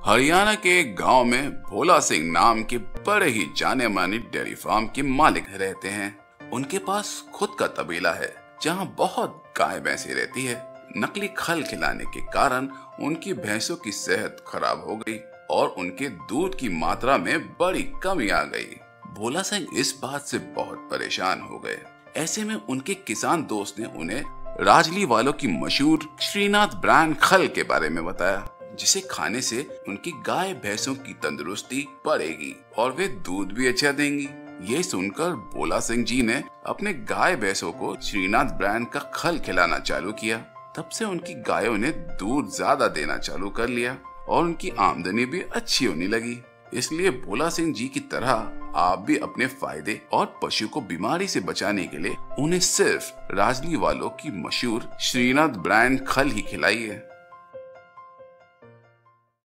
हरियाणा के एक गांव में भोला सिंह नाम के बड़े ही जाने माने डेयरी फार्म के मालिक रहते हैं। उनके पास खुद का तबेला है जहां बहुत गाय भैंसें रहती है। नकली खल खिलाने के कारण उनकी भैंसों की सेहत खराब हो गई और उनके दूध की मात्रा में बड़ी कमी आ गई। भोला सिंह इस बात से बहुत परेशान हो गए। ऐसे में उनके किसान दोस्त ने उन्हें राजली वालों की मशहूर श्रीनाथ ब्रांड खल के बारे में बताया, जिसे खाने से उनकी गाय भैंसों की तंदुरुस्ती बढ़ेगी और वे दूध भी अच्छा देंगी। ये सुनकर भोला सिंह जी ने अपने गाय भैंसों को श्रीनाथ ब्रांड का खल खिलाना चालू किया। तब से उनकी गायों ने दूध ज्यादा देना चालू कर लिया और उनकी आमदनी भी अच्छी होने लगी। इसलिए भोला सिंह जी की तरह आप भी अपने फायदे और पशु को बीमारी से बचाने के लिए उन्हें सिर्फ राजली वालों की मशहूर श्रीनाथ ब्रांड खल ही खिलाइए।